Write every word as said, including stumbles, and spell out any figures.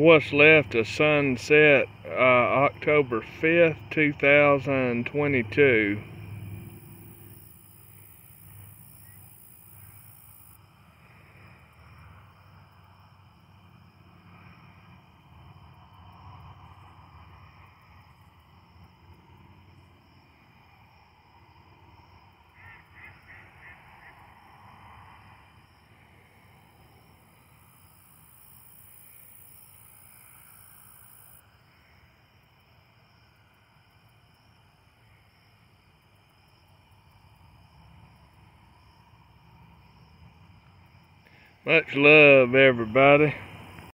what's left of sunset, uh, October fifth, two thousand twenty-two. Much love, everybody.